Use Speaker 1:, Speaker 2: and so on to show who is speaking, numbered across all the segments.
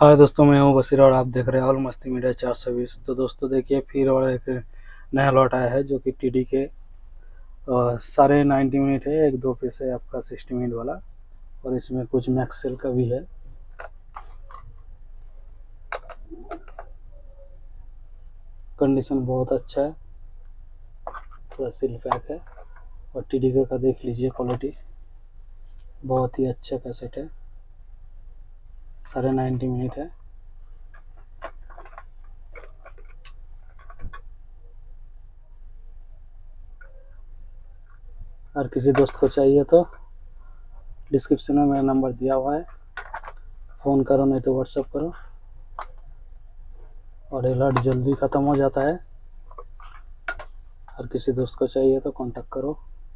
Speaker 1: हाय दोस्तों, मैं हूं बशीर और आप देख रहे हैं ऑल मस्ती मीडिया 420। तो दोस्तों देखिए, फिर और एक नया लॉट आया है जो कि टीडी के सारे 90 मिनट है। एक दो पीस है आपका 60 मिनट वाला, और इसमें कुछ मैक्स सेल का भी है। कंडीशन बहुत अच्छा है, पूरा सील पैक है। और टीडी का देख लीजिए क्वालिटी, बहुत ही अच्छा कैसेट है। सारे 90 मिनट है। और किसी दोस्त को चाहिए तो डिस्क्रिप्शन में मेरा नंबर दिया हुआ है, फ़ोन करो नहीं तो व्हाट्सअप करो। और अलर्ट जल्दी ख़त्म हो जाता है। और किसी दोस्त को चाहिए तो कांटेक्ट करो।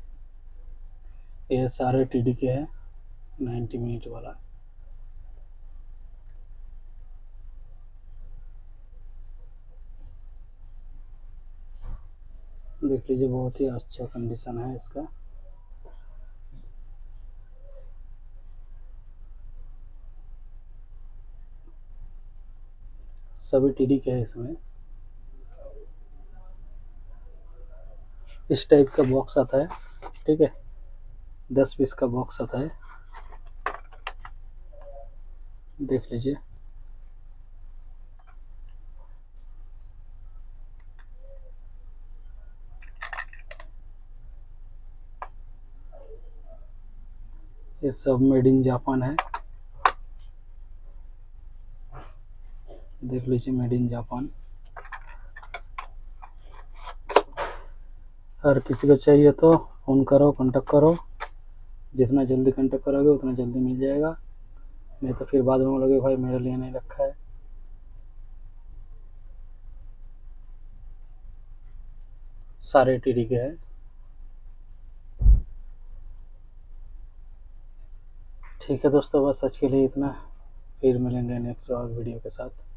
Speaker 1: ये सारे टीडी के हैं 90 मिनट वाला। देख लीजिए, बहुत ही अच्छा कंडीशन है इसका। सभी टीडी के हैं इसमें। इस टाइप का बॉक्स आता है, ठीक है। 10 पीस का बॉक्स आता है, देख लीजिए। ये सब मेड इन जापान है, देख लीजिए, मेड इन जापान। और किसी को चाहिए तो फ़ोन करो, कांटेक्ट करो। जितना जल्दी कांटेक्ट करोगे उतना जल्दी मिल जाएगा, नहीं तो फिर बाद में बोलोगे भाई मेरे लिए नहीं रखा है। सारे टीडी के हैं। ठीक है दोस्तों, बस आज के लिए इतना। फिर मिलेंगे नेक्स्ट वीडियो के साथ।